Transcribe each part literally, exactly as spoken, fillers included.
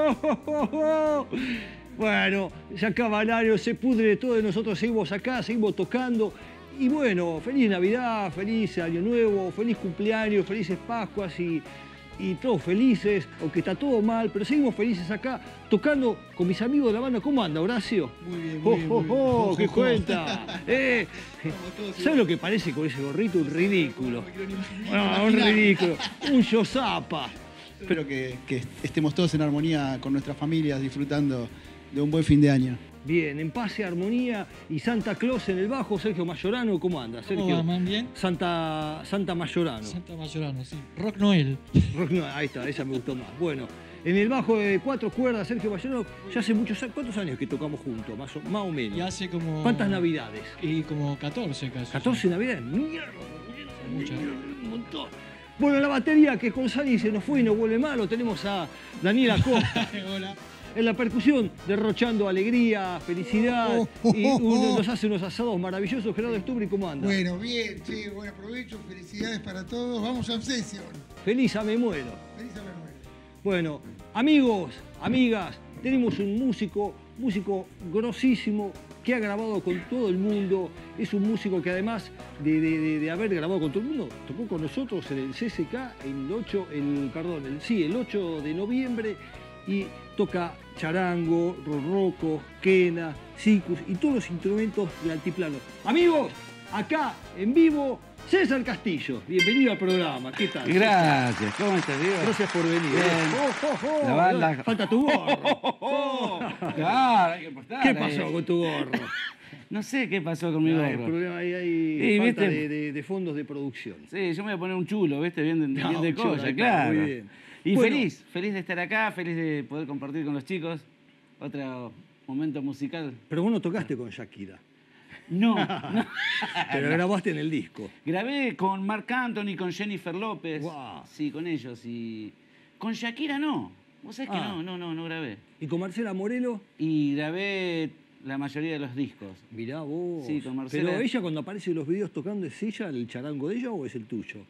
Bueno, se acaba el año, se pudre todo y nosotros seguimos acá, seguimos tocando. Y bueno, feliz Navidad, feliz Año Nuevo, feliz cumpleaños, felices Pascuas y, y todos felices, aunque está todo mal, pero seguimos felices acá, tocando con mis amigos de la banda. ¿Cómo anda, Horacio? Muy bien, muy bien. Oh, Muy oh, bien. oh, Oh, ¿qué oh, oh. cuenta? Eh, ¿Sabes lo que parece con ese gorrito? Un ridículo. No, no, no, No, no, un no, ridículo. Un yosapa. Espero que, que estemos todos en armonía con nuestras familias, disfrutando de un buen fin de año. Bien, en paz y armonía y Santa Claus en el bajo, Sergio Mayorano, ¿cómo anda, Sergio? ¿Cómo va, man? ¿Bien? Santa, Santa Mayorano. Santa Mayorano, sí. Rock Noel. Rock no, ahí está, esa me gustó más. Bueno, en el bajo de cuatro cuerdas, Sergio Mayorano, ya hace muchos años, ¿cuántos años que tocamos juntos? Más o, más o menos. Y hace como... ¿Cuántas navidades? Y como catorce casi. ¿catorce sí. navidades? Mierda, Muchas. un montón. Bueno, la batería que con Sani se nos fue y no vuelve más, lo tenemos a Daniel Acosta. Hola. En la percusión, derrochando alegría, felicidad, Oh, oh, y oh, uno oh. nos hace unos asados maravillosos. Gerardo Stubri, ¿cómo anda? Bueno, bien, sí, buen aprovecho, felicidades para todos. Vamos a Obsession. Feliz a me muero. Feliz a Manuel. Bueno, amigos, amigas, tenemos un músico, músico grosísimo, que ha grabado con todo el mundo. Es un músico que además de, de- de- de haber grabado con todo el mundo, tocó con nosotros en el C S K el ocho, el, perdón, el, sí, el ocho de noviembre y toca charango, rorroco, quena, sikus y todos los instrumentos de altiplano. Amigos, acá en vivo, César Castillo. Bienvenido al programa. ¿Qué tal? Gracias, ¿cómo estás, Diego? Gracias por venir. Bien. Oh, oh, oh. La banda- Falta tu gorro. Oh, claro, hay que apostar. ¿Qué ahí. pasó con tu gorro? No sé qué pasó con mi Hay gorro. problema, hay, hay Sí, falta ¿viste? de, de- de fondos de producción. Sí, yo me voy a poner un chulo, ¿viste? Bien de, No, bien de un chulo, cosa, ahí está, claro. muy bien. Y Bueno. feliz, feliz de estar acá, feliz de poder compartir con los chicos. Otro momento musical. Pero vos no tocaste con Shakira, No, no. pero grabaste en el disco. Grabé con Marc Anthony, con Jennifer López. Guau. Sí, con ellos. Y con Shakira no. Vos sabés que Ah. no, no, no, no grabé. ¿Y con Marcela Morelo? Y grabé la mayoría de los discos. Mirá vos. Sí, con Marcela. Pero ella cuando aparece en los videos tocando, ¿es ella el charango de ella o es el tuyo?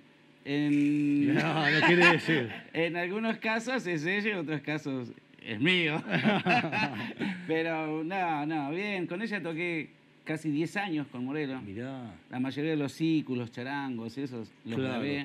En, No, no quiere decir. en algunos casos es ella, en otros casos es mío. Pero no, no, bien. Con ella toqué casi diez años con Morelo. Mirá. La mayoría de los ciclos, los charangos, esos los Claro. grabé.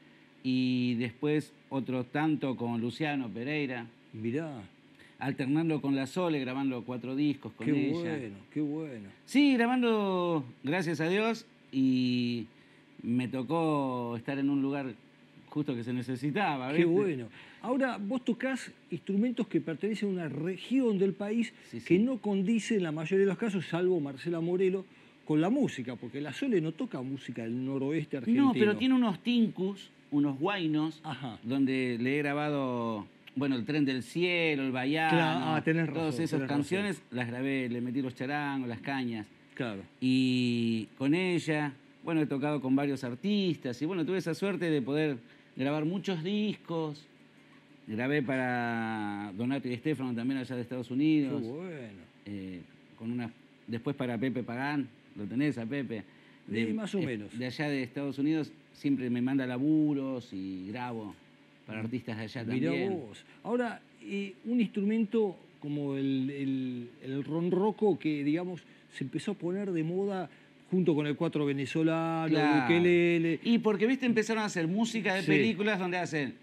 Y después otro tanto con Luciano Pereira, Mirá. alternando con La Sole, grabando cuatro discos con Qué ella. bueno, qué bueno. Sí, grabando, gracias a Dios, y me tocó estar en un lugar justo que se necesitaba. Qué ¿viste? bueno. Ahora, vos tocás instrumentos que pertenecen a una región del país Sí, sí. que no condice en la mayoría de los casos, salvo Marcela Morelo, con la música, porque la Sole no toca música del noroeste argentino. No, pero tiene unos tincus, unos guainos, Ajá. donde le he grabado, bueno, El Tren del Cielo, El Baiano, Claro, ah, tenés razón, todas esas tenés canciones las grabé, le metí los charangos, las cañas. Claro. Y con ella, bueno, he tocado con varios artistas y bueno, tuve esa suerte de poder grabar muchos discos. Grabé para Donato y Estefano también allá de Estados Qué Unidos. bueno. eh, con una, después para Pepe Pagán, lo tenés a Pepe. Sí, más o eh, menos. De allá de Estados Unidos siempre me manda laburos y grabo para artistas de allá Mirá también. vos. Ahora, eh, un instrumento como el, el, el ronroco que, digamos, se empezó a poner de moda junto con el cuatro venezolano, Claro. el ukelele. Y porque, viste, empezaron a hacer música de Sí. películas donde hacen...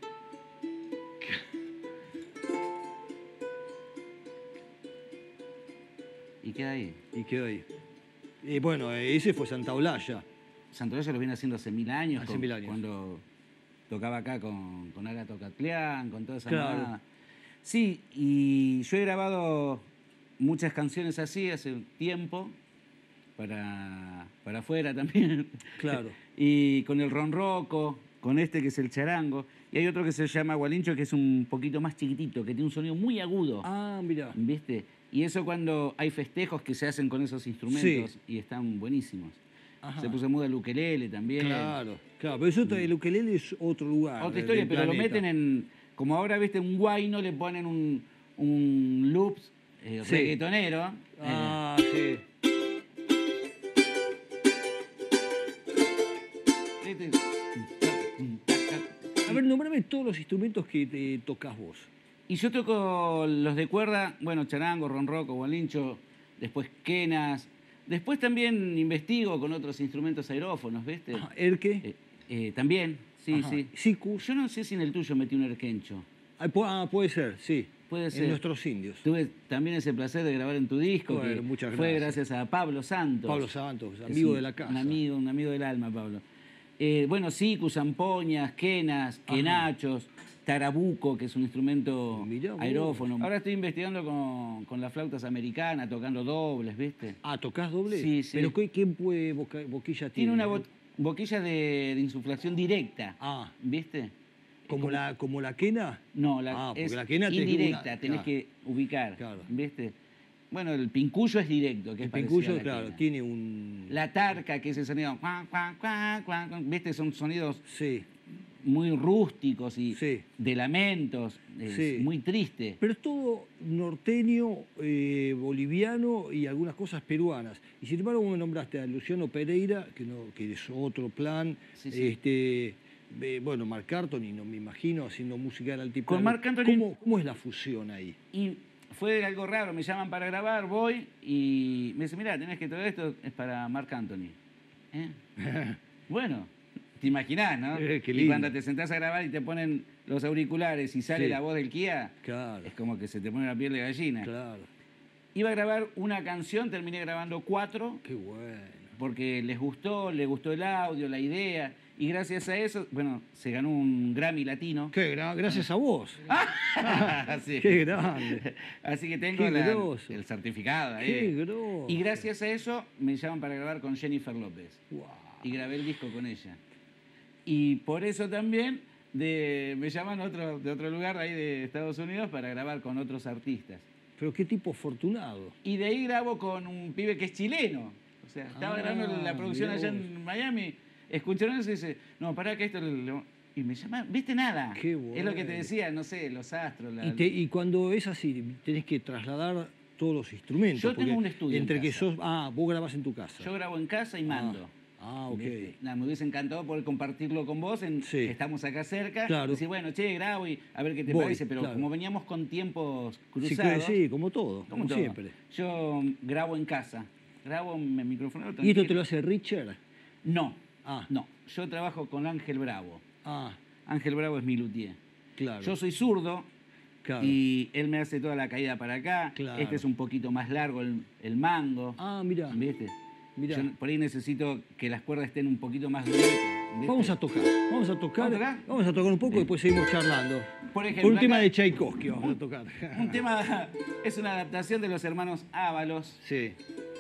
Y queda ahí. Y quedó ahí. Y bueno, ese fue Santa Olalla. Santolaya lo viene haciendo hace mil años. Hace con- mil años. Cuando tocaba acá con, con Agato Catleán, con toda esa Claro. manada. Sí, y yo he grabado muchas canciones así hace un tiempo, para, para afuera también. Claro. Y con el ronroco, con este que es el charango. Y hay otro que se llama gualincho, que es un poquito más chiquitito, que tiene un sonido muy agudo. Ah, mirá. ¿Viste? Y eso cuando hay festejos que se hacen con esos instrumentos y están buenísimos. Ajá. Se puso de moda el ukelele también. Claro, claro. Pero eso, el ukelele es otro lugar. Otra del- historia, del pero lo planeta. meten en... Como ahora, viste, un guayno le ponen un, un loops eh, Sí. reggaetonero. eh, Ah, sí. ¿viste? A ver, nombrame todos los instrumentos que te tocas vos. Y yo toco los de cuerda, bueno, charango, ronroco, gualincho, después quenas. Después también investigo con otros instrumentos aerófonos, ¿viste? Ah, ¿Erque? Eh, eh, también, sí, Ajá. sí. Sicus. Yo no sé si en el tuyo metí un erquencho. Ah, pu- ah, puede ser, sí. Puede ser. En Nuestros Indios. Tuve también ese placer de grabar en tu disco, Bueno, que muchas fue gracias. gracias a Pablo Santos. Pablo Santos, amigo Sí, de la casa. Un amigo, un amigo del alma, Pablo. Eh, bueno, sicus, zampoñas, quenas, Ajá. quenachos, tarabuco, que es un instrumento Mirá vos. aerófono. Ahora estoy investigando con, con las flautas americanas, tocando dobles, ¿viste? Ah, ¿tocás doble? Sí, sí. ¿Pero qué, qué pues, boca- boquilla tiene? Tiene una bo- boquilla de, de insuflación directa, Ah, ¿viste? ¿como la, como la quena? No, la, Ah, porque es la quena tenés que indirecta, una- tenés claro. que ubicar, Claro. ¿viste? Bueno, el pincuyo es directo, que El es parecido a pincuyo, la claro, quena. tiene un... La tarca, que es el sonido, cuan, cuan, cuan, cuan, cuan, ¿viste? Son sonidos Sí, muy rústicos y Sí. de lamentos, es Sí. muy triste. pero es todo norteño, eh, boliviano y algunas cosas peruanas. Y sin embargo me nombraste a Luciano Pereira, que, no, que es otro plan. Sí, sí. Este, eh, bueno, Marc Anthony, no me imagino, haciendo música del altiplano. Con Marc Anthony- ¿Cómo, ¿Cómo es la fusión ahí? Y fue algo raro, me llaman para grabar, voy y me dice, mira, tenés que todo esto es para Marc Anthony. ¿Eh? Bueno, te imaginás, ¿no? Eh, qué Y lindo. cuando te sentás a grabar y te ponen los auriculares y sale Sí. la voz del Kia, Claro, es como que se te pone la piel de gallina. claro. Iba a grabar una canción, terminé grabando cuatro, Qué bueno. porque les gustó, les gustó el audio, la idea, y gracias a eso, bueno, se ganó un Grammy latino. Qué gra- gracias a vos. Sí. Qué grande. Así que tengo Qué la- groso. el certificado ahí. Qué grosso. Y gracias a eso me llaman para grabar con Jennifer López. Guau. Y grabé el disco con ella. Y por eso también de, me llaman otro, de otro lugar ahí de Estados Unidos para grabar con otros artistas. Pero qué tipo afortunado. Y de ahí grabo con un pibe que es chileno. O sea, estaba Ah, grabando la producción mirá allá vos. en Miami. Escucharon eso y dice, no, pará que esto... lo-". Y me llama, ¿viste nada? Qué Es lo que bueno. te decía, no sé, los astros. La, Y, te- y cuando es así, tenés que trasladar todos los instrumentos. Yo tengo porque un estudio en Entre que casa. sos. Ah, vos grabás en tu casa. Yo grabo en casa y mando. Ah, ok. ¿Viste? Nada, me hubiese encantado poder compartirlo con vos, en, Sí. que estamos acá cerca. Claro. Decir, bueno, che, grabo y a ver qué te Voy, parece. Pero claro. como veníamos con tiempos Sí, cruzados, que- sí, como todo, como como todo, siempre. yo grabo en casa. Grabo en mi micrófono. ¿Y esto te lo hace Richard? No, Ah, no. Yo trabajo con Ángel Bravo. ah, Ángel Bravo es mi luthier. claro. Yo soy zurdo claro. y él me hace toda la caída para acá. Claro. Este es un poquito más largo el, el mango. Ah, mira. ¿Viste? Mirá. Yo por ahí necesito que las cuerdas estén un poquito más duritas. ¿viste? Vamos a tocar, vamos a tocar. ¿Vamos a tocar? Vamos a tocar un poco y después seguimos charlando. Por ejemplo, Con un tema acá- de Tchaikovsky vamos a tocar. Un tema, es una adaptación de los hermanos Ábalos, Sí,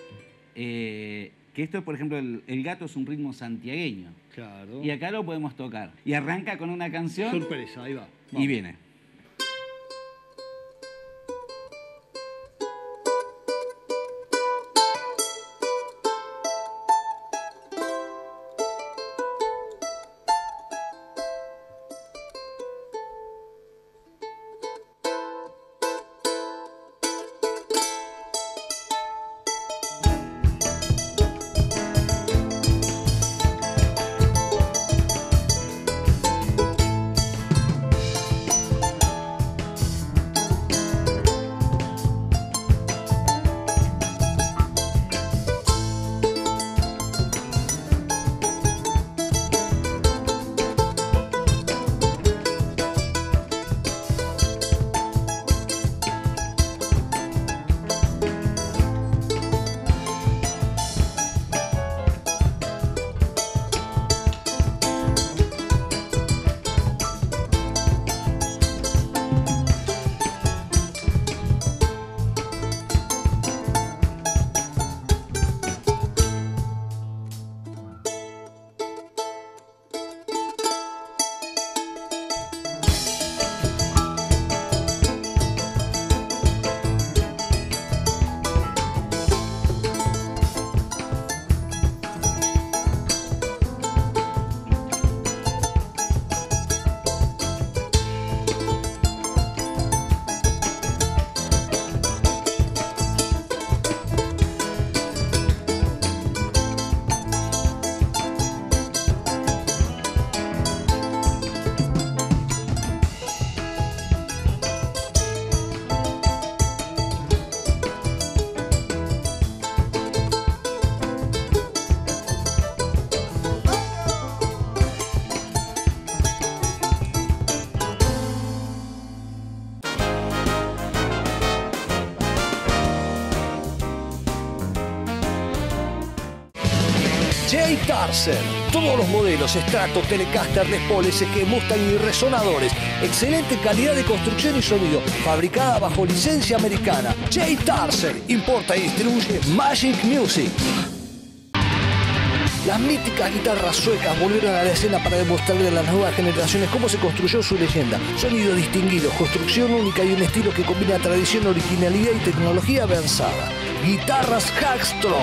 eh, que esto, por ejemplo, el, el gato es un ritmo santiagueño. claro. Y acá lo podemos tocar. Y arranca con una canción Sorpresa, ahí va. y Vamos. viene. Thank Jay Tarser. Todos los modelos, Strato, Telecaster, Les Paul, S G, Mustang y resonadores. Excelente calidad de construcción y sonido. Fabricada bajo licencia americana. Jay Tarser. Importa y distribuye Magic Music. Las míticas guitarras suecas volvieron a la escena para demostrarle a las nuevas generaciones cómo se construyó su leyenda. Sonido distinguido, construcción única y un estilo que combina tradición, originalidad y tecnología avanzada. Guitarras Hagstrom.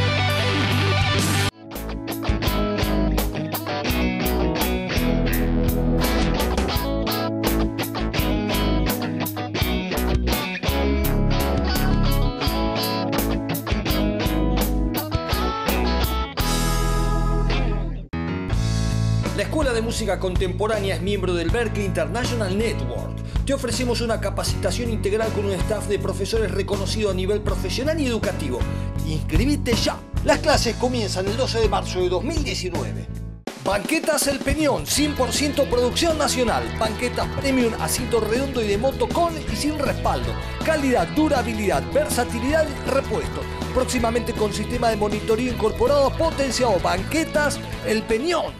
La Escuela de Música Contemporánea es miembro del Berklee International Network. Te ofrecemos una capacitación integral con un staff de profesores reconocido a nivel profesional y educativo. ¡Inscribite ya! Las clases comienzan el doce de marzo de dos mil diecinueve. Banquetas El Peñón, cien por ciento producción nacional. Banquetas premium, asiento redondo y de moto con y sin respaldo. Calidad, durabilidad, versatilidad y repuesto. Próximamente con sistema de monitoreo incorporado potenciado. Banquetas El Peñón.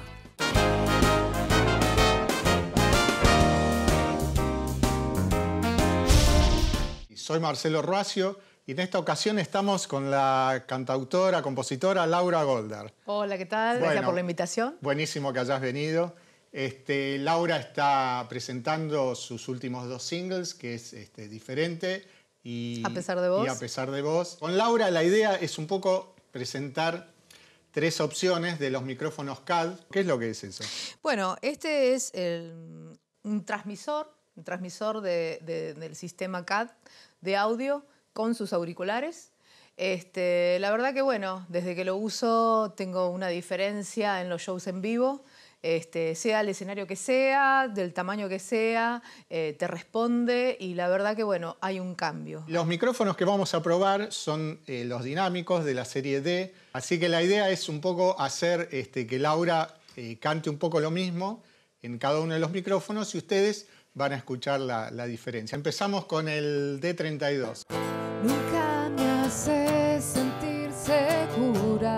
Soy Marcelo Ruacio y en esta ocasión estamos con la cantautora, compositora Laura Goldar. Hola, ¿qué tal? Bueno, Gracias por la invitación. Buenísimo que hayas venido. Este, Laura está presentando sus últimos dos singles, que es este, Diferente y A pesar de vos. y A pesar de vos. Con Laura la idea es un poco presentar tres opciones de los micrófonos C A D. ¿Qué es lo que es eso? Bueno, este es el- un transmisor, un transmisor de- de- del sistema C A D de audio con sus auriculares. Este, la verdad que bueno, desde que lo uso tengo una diferencia en los shows en vivo. Este, sea el escenario que sea, del tamaño que sea, eh, te responde y la verdad que bueno, hay un cambio. Los micrófonos que vamos a probar son eh, los dinámicos de la serie D, así que la idea es un poco hacer este, que Laura eh, cante un poco lo mismo en cada uno de los micrófonos y ustedes van a escuchar la, la diferencia. Empezamos con el D treinta y dos. Nunca me hace sentir segura.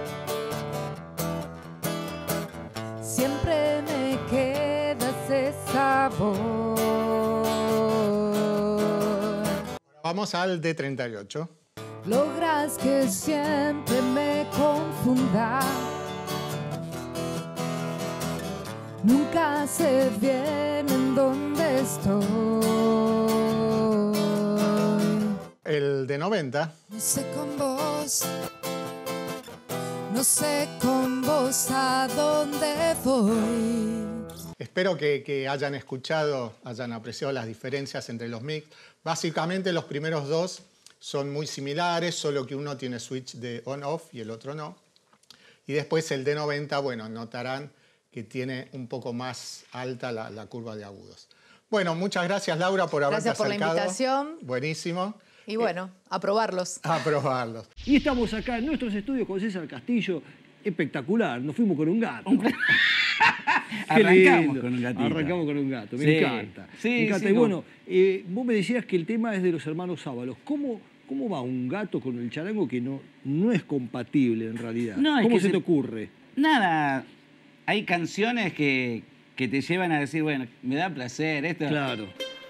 Siempre me queda ese sabor. Vamos al D treinta y ocho. Logras que siempre me confunda. Nunca sé bien en dónde estoy. El D noventa. No sé con vos, no sé con vos a dónde voy. Espero que, que hayan escuchado, hayan apreciado las diferencias entre los mix. Básicamente los primeros dos son muy similares, solo que uno tiene switch de on-off y el otro no. Y después el D noventa, bueno, notarán que tiene un poco más alta la, la curva de agudos. Bueno, muchas gracias Laura por haberte Gracias por la acercado. invitación. Buenísimo. Y bueno, a probarlos. A probarlos. Y estamos acá en nuestros estudios con César Castillo. Espectacular, nos fuimos con un gato. Qué Arrancamos lindo. con un gatito. Arrancamos con un gato, me Sí. encanta. Sí, me encanta. sí, Y como- bueno, eh, vos me decías que el tema es de los hermanos Ábalos. ¿Cómo, cómo va un gato con el charango que no, no es compatible en realidad? No, es ¿Cómo que se se- te ocurre? Nada, hay canciones que, que te llevan a decir, bueno, me da placer, esto Claro.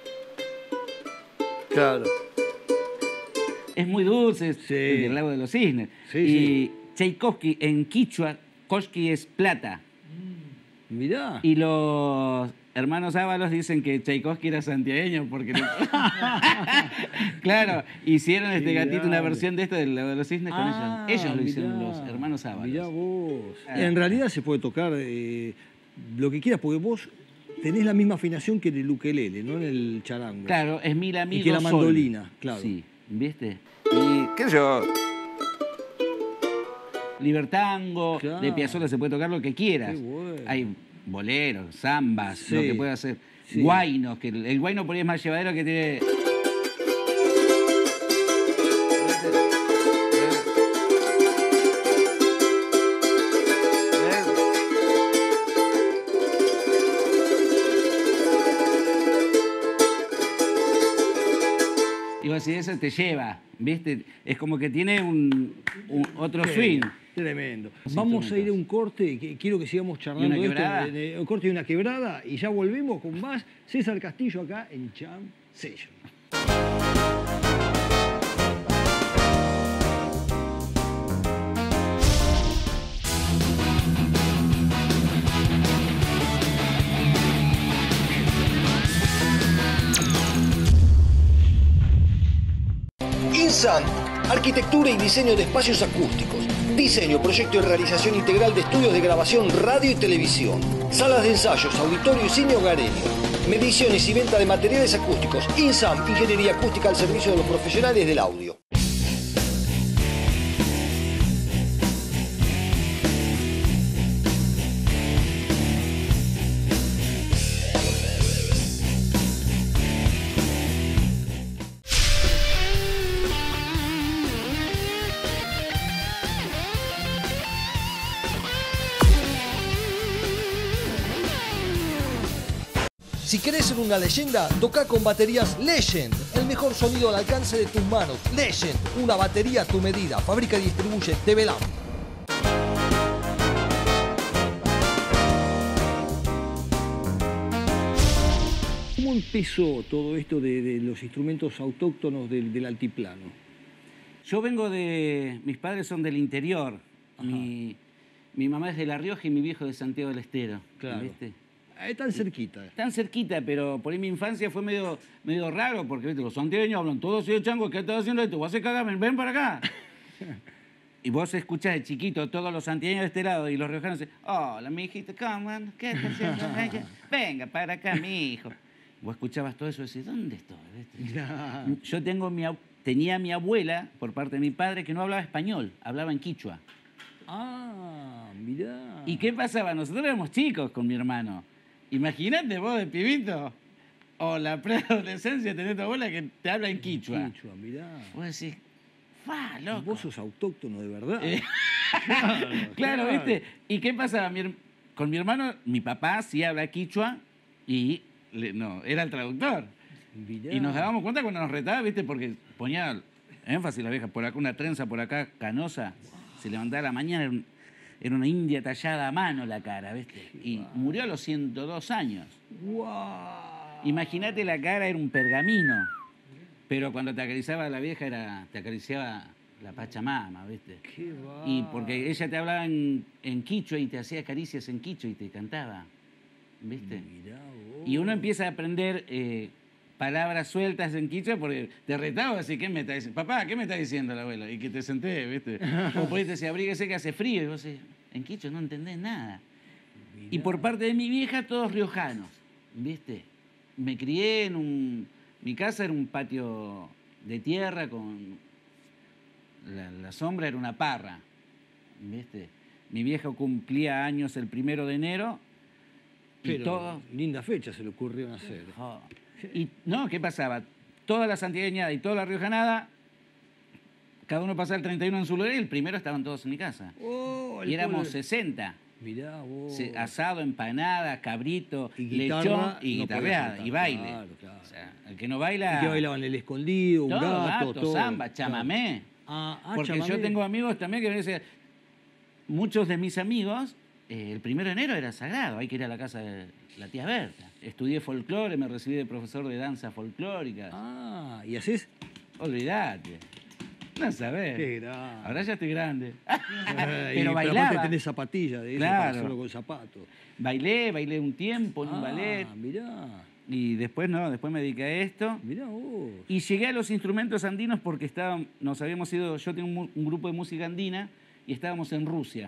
Claro. es muy dulce, Sí. el lago de los cisnes. Sí, y sí. Tchaikovsky, en quichua, koski es plata. Mirá. Y los hermanos Ábalos dicen que Tchaikovsky era santiagueño porque... no- claro, hicieron este Qué gatito, una grande. versión de esto del lago de los cisnes Ah, con ellos. Ellos lo hicieron, mirá, los hermanos Ábalos. Mirá vos. Ah. En realidad se puede tocar eh, lo que quieras, porque vos tenés la misma afinación que en el ukelele, no en el charango. Claro, es mi amigo Y que la Sol. mandolina, claro. Sí, ¿viste? Y qué sé yo... Libertango, Claro. de Piazzolla se puede tocar lo que quieras. Qué bueno. Hay boleros, zambas, Sí, lo que puede hacer. sí. Guainos, que el, el guaino por ahí es más llevadero que tiene... Y vos, si eso te lleva. ¿Viste? Es como que tiene un, un otro swing. Tremendo. Vamos a ir a un corte, que quiero que sigamos charlando ¿Y una quebrada? esto, de- de- un corte y una quebrada, y ya volvemos con más César Castillo acá en Jam Session. INSAN, arquitectura y diseño de espacios acústicos. Diseño, proyecto y realización integral de estudios de grabación, radio y televisión. Salas de ensayos, auditorio y cine hogareño. Mediciones y venta de materiales acústicos. INSAN, ingeniería acústica al servicio de los profesionales del audio. Si querés ser una leyenda, toca con baterías Legend. El mejor sonido al alcance de tus manos. Legend, una batería a tu medida. Fabrica y distribuye T V Lam. ¿Cómo empezó todo esto de, de los instrumentos autóctonos del, del altiplano? Yo vengo de... Mis padres son del interior. Mi, mi mamá es de La Rioja y mi viejo de Santiago del Estero. Claro. ¿Viste? Es tan cerquita. Tan cerquita, pero por ahí mi infancia fue medio, medio raro, porque ¿viste? Los santiagueños hablan todos así de chango, ¿qué estás haciendo esto? Vos haces cagar, ven, ven para acá. Y vos escuchás de chiquito todos los santiagueños de este lado y los riojanos dicen, hola, mi hijito, ¿cómo andas? ¿Qué estás haciendo? Venga para acá, mi hijo. Vos escuchabas todo eso y decís, ¿dónde estoy? ¿Viste? Yo tengo mi, ab- tenía mi abuela, por parte de mi padre, que no hablaba español, hablaba en quichua. Ah, mirá. ¿Y qué pasaba? Nosotros éramos chicos con mi hermano. Imagínate vos de pibito o la preadolescencia tener tu abuela que te habla en quichua. Quichua, mirá. Vos decís, ¡fa, loco! Vos sos autóctono de verdad. Eh, claro, claro, ¿viste? ¿Y qué pasaba? Mi her- con mi hermano, mi papá sí habla quichua y le- no, era el traductor. Mirá. Y nos dábamos cuenta cuando nos retaba, ¿viste? Porque ponía énfasis la vieja, por acá una trenza, por acá canosa. Se levantaba a la mañana, era, un- era una india tallada a mano la cara, ¿viste? Y murió a los ciento dos años. ¡Guau! Imagínate la cara, era un pergamino. Pero cuando te acariciaba la vieja, era, te acariciaba la Pachamama, ¿viste? Qué va. Y porque ella te hablaba en, en quichua y te hacía caricias en quichua y te cantaba, ¿viste? Mirá vos. Y uno empieza a aprender eh, palabras sueltas en quichua porque te retaba así, ¿qué me está diciendo? Papá, ¿qué me está diciendo el abuelo? Y que te senté, ¿viste? O por ahí te decía, abríguese que hace frío. Y vos decís, en quichua no entendés nada. Y por parte de mi vieja, todos riojanos, ¿viste? Me crié en un... Mi casa era un patio de tierra con... La, la sombra era una parra, ¿viste? Mi vieja cumplía años el primero de enero y Pero todo... linda fecha se le ocurrió hacer. Oh. Y no, ¿qué pasaba? Toda la santiagueñada y toda la riojanada, cada uno pasaba el treinta y uno en su lugar y el primero estaban todos en mi casa. Oh, el Y éramos pobre- sesenta. Mirá vos. Se- asado, empanada, cabrito, Y guitarra, lechón y no podía guitarreada faltar, y baile. claro, claro. O sea, el que no baila... ¿Y qué bailaban? El escondido, un todo, gato, gato, todo. samba, Claro. chamamé. Ah, ah, Porque chamamé. yo tengo amigos también que me dicen, muchos de mis amigos, eh, el primero de enero era sagrado, hay que ir a la casa de la tía Berta. Estudié folclore, me recibí de profesor de danza folclórica. Ah, ¿y haces? Olvídate. No sabés. Qué grande. Ahora ya estoy grande. Ay, Pero aparte bailaba. tenés zapatillas de eso Claro. para hacerlo con zapatos. Bailé, bailé un tiempo en un Ah, ballet. mirá. Y después no, después me dediqué a esto. Mirá vos. Y llegué a los instrumentos andinos porque estaba, nos habíamos ido, yo tengo un, mu- un grupo de música andina y estábamos en Rusia.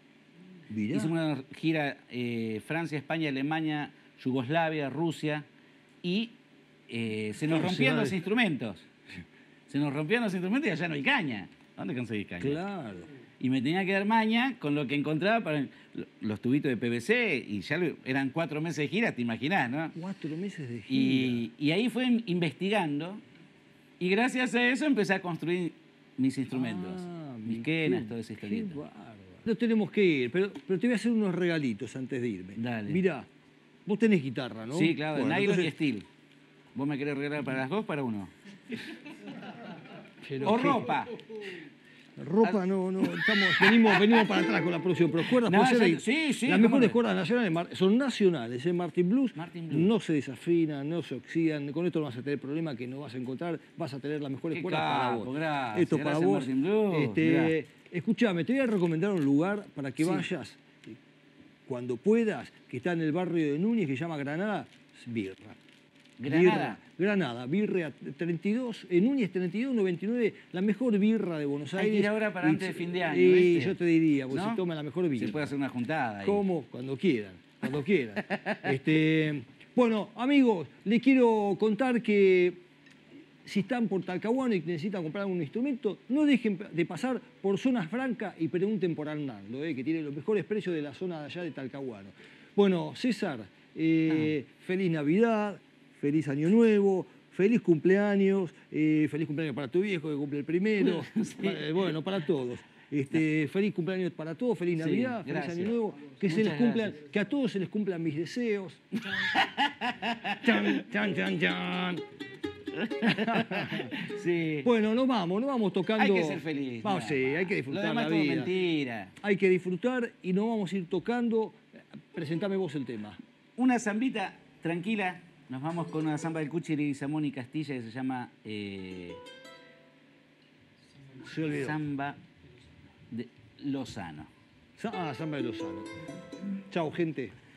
Mirá. Hicimos una gira eh, Francia, España, Alemania, Yugoslavia, Rusia y eh, se nos Claro, rompían se va los de- instrumentos. Se nos rompían los instrumentos y allá no hay caña. ¿Dónde conseguís caña? Claro. Y me tenía que dar maña con lo que encontraba para lo- los tubitos de P V C y ya lo- eran cuatro meses de gira, te imaginás, ¿no? Cuatro meses de gira. Y, y ahí fue in- investigando y gracias a eso empecé a construir mis instrumentos. Ah, mis mi- quenas, qué- toda esa qué historieta. bárbaro. No tenemos que ir, pero, pero te voy a hacer unos regalitos antes de irme. Dale. Mirá, vos tenés guitarra, ¿no? Sí, claro, de Bueno, nylon y entonces- steel. ¿Vos me querés regalar para las dos para uno? Pero O qué- ropa. Ropa no, no, estamos, venimos, venimos para atrás con la próxima, pero cuerdas No, puede ser ya- ahí. sí, sí, Las cómo mejores no. cuerdas nacionales mar- son nacionales, ¿eh? Martin Blues, Martin Blues. no se desafinan, no se oxidan, con esto no vas a tener problema que no vas a encontrar, vas a tener las mejores Qué cuerdas para capo, vos. gracias, Esto para gracias, vos. Martin Blues, Este, escuchame, te voy a recomendar un lugar para que Sí. vayas cuando puedas, que está en el barrio de Núñez, que se llama Granada, Birra. Granada. Birra, Granada, birra treinta y dos, en Núñez treinta y dos noventa y nueve, la mejor birra de Buenos Hay Aires. que ir ahora para Y- antes de fin de año, Y ¿viste? yo te diría, porque ¿No? se toma la mejor birra. Se puede hacer una juntada ahí. ¿Cómo? Cuando quieran, cuando quieran. este, bueno, amigos, les quiero contar que si están por Talcahuano y necesitan comprar un instrumento, no dejen de pasar por Zona Franca y pregunten por Hernando, eh, que tiene los mejores precios de la zona de allá de Talcahuano. Bueno, César, eh, Ah. feliz Navidad, feliz Año Nuevo, feliz cumpleaños, eh, feliz cumpleaños para tu viejo que cumple el primero, para- eh, bueno, para todos. Este, feliz cumpleaños para todos, feliz Sí, Navidad, feliz gracias. Año Nuevo, que se Muchas les cumplan, gracias. que a todos se les cumplan mis deseos. Chan, chan, chan, chan. Sí. Bueno, nos vamos, nos vamos tocando. Hay que ser feliz. Vamos, nada sí, más. hay que disfrutar Lo demás la todo vida. mentira. Hay que disfrutar y nos vamos a ir tocando. Presentame vos el tema. Una zambita tranquila. Nos vamos con una zamba del Cuchi Leguizamón y Castilla que se llama eh, Se olvidó. Zamba de Lozano. Ah, Samba de Lozano. Chao, gente.